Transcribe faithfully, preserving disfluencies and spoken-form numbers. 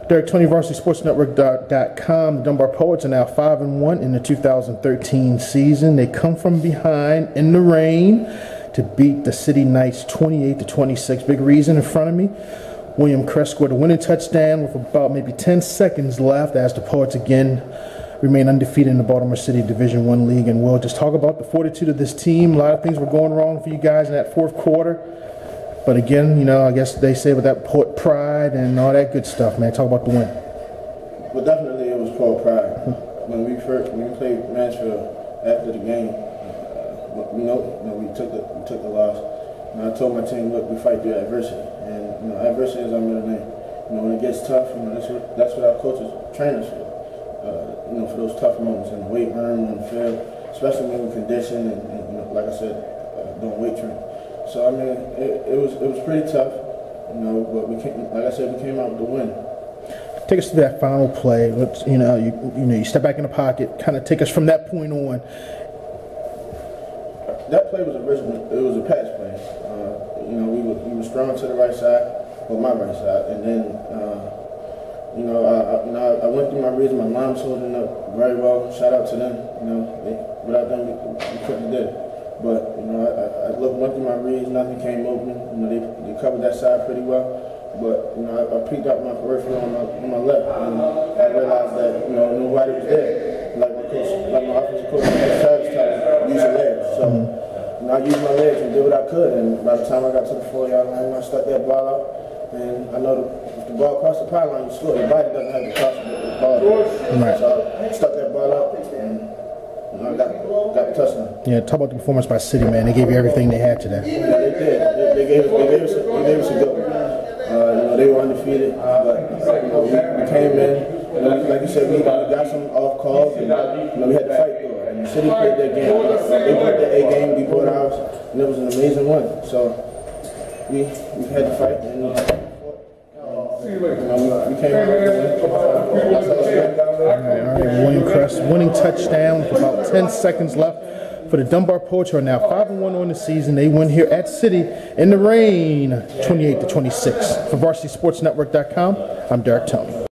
Derek Tony, Varsity Sports Network dot com. The Dunbar Poets are now five and one in the two thousand thirteen season. They come from behind in the rain to beat the City Knights twenty-eight to twenty-six. Big reason in front of me. William Crest scored a winning touchdown with about maybe ten seconds left as the Poets again remain undefeated in the Baltimore City Division One League. And we'll just talk about the fortitude of this team. A lot of things were going wrong for you guys in that fourth quarter. But again, you know, I guess they say with that Poet pride and all that good stuff, man. Talk about the win. Well, definitely it was Poet pride. When we first, when we played Mansfield after the game, uh, we know, you know, we took the we took the loss. And I told my team, look, we fight through adversity, and you know, adversity is our middle name. You know, when it gets tough, you know, that's what that's what our coaches train us for. Uh, you know, for those tough moments in the weight room and the field, especially when we condition and, and you know, like I said, uh, doing weight training. So I mean, it, it was it was pretty tough, you know. But we came, like I said, we came out with the win. Take us to that final play. Let's, you know, you you know, you step back in the pocket. Kind of take us from that point on. That play was original. It was a pass play. Uh, you know, we were we were strong to the right side, or my right side, and then uh, you know, I, I you know I went through my reads. My line was holding up very well. Shout out to them. You know, they, without them, we, we couldn't have did it. But, you know, I, I looked, went through my reads, nothing came open. You know, they, they covered that side pretty well. But, you know, I, I peeked out my peripheral on my, on my left, and I realized that, you know, nobody was there. Like my coach, like my offensive coach, Travis taught me, use your legs. So, you know, I used my legs and did what I could. And by the time I got to the four-yard line, I stuck that ball out. And I know the, if the ball crossed the pylon, you score. Your body doesn't have to cross the ball. Right. So I stuck that ball out. And, you know, I got, got the touchdown. Yeah, talk about the performance by City, man. They gave you everything they had today. Yeah, they did. They, they gave us, they gave us, a, they gave us a good one. Uh, you know, they were undefeated, but you know, we, we came in. You know, like you said, we, we got some off calls, and you know, we had to fight through it. And the City played their game. They played their A game, we played ours, and it was an amazing one. So we we had to fight, and uh, you know, we came out with the win. All right, all right. William Crest winning touchdown with about ten seconds left for the Dunbar Poets, who are now five and one on the season. They win here at City in the rain, twenty-eight to twenty-six. For Varsity Sports Network dot com, I'm Derek Tony.